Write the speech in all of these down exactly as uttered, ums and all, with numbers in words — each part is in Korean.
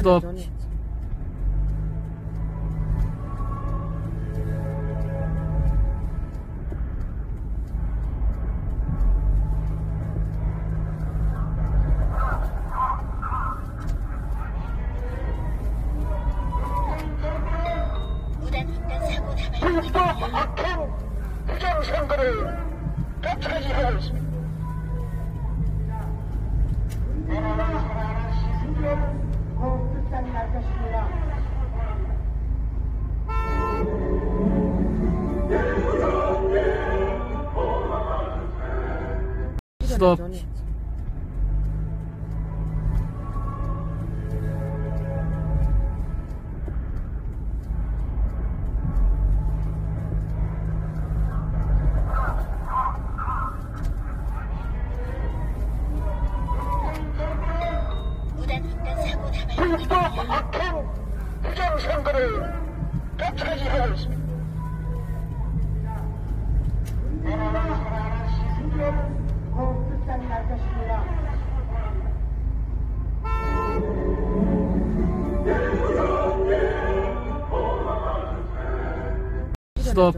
스톱. 불법 악행 부정선거를 되찾이하고 있습니다. 내나라 살아라 시승전 곧 끝장이 날 것입니다. 스톱. 불법 악행 부정선거를 되찾이하고 있습니다. 내나라 살아라 시승전 곧 끝장이 날 것입니다. 스톱.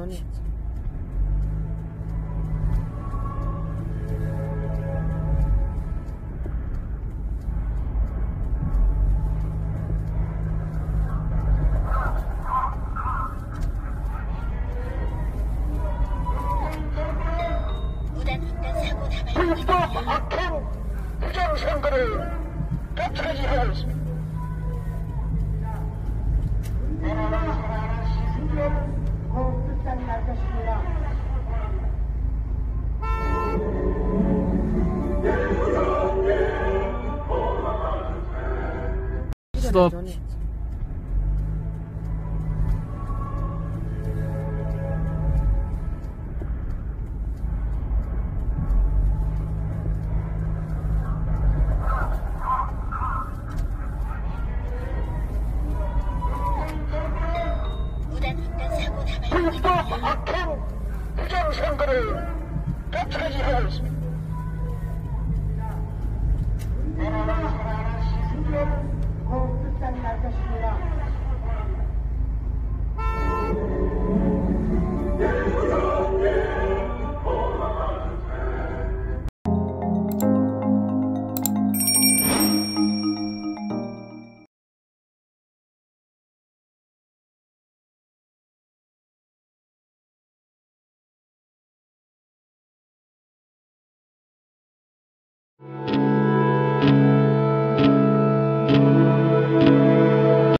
불법 악행 부정선거를 되찾이하고 있습니다. 내나라 살아라 시승전 곧 끝장이 날 것입니다. 스톱. 불법 악행 부정선거를 되찾이하고 있습니다. 내나라 살아라 시승전 곧 끝장이 날 것입니다.